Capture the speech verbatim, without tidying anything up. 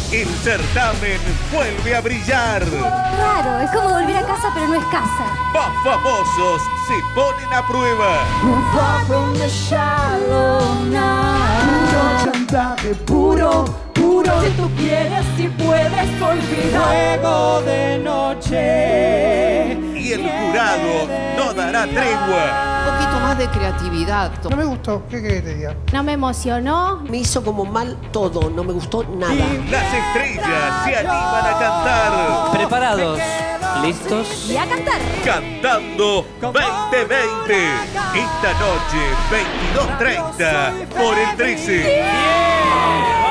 El certamen vuelve a brillar. Raro, es como volver a casa, pero no es casa. Más famosos se ponen a prueba. Puro chantaje, puro, puro. Si tú quieres, si puedes olvidar. Juego de noche. Y el jurado no dará tregua. Un poquito más de creatividad. No me gustó, ¿qué querés que te diga? No me emocionó. Me hizo como mal todo, no me gustó nada. Las estrellas se animan a cantar. ¿Preparados? ¿Listos? Y a cantar. Cantando veinte veinte. Esta noche, veintidós treinta, por el trece. ¡Bien!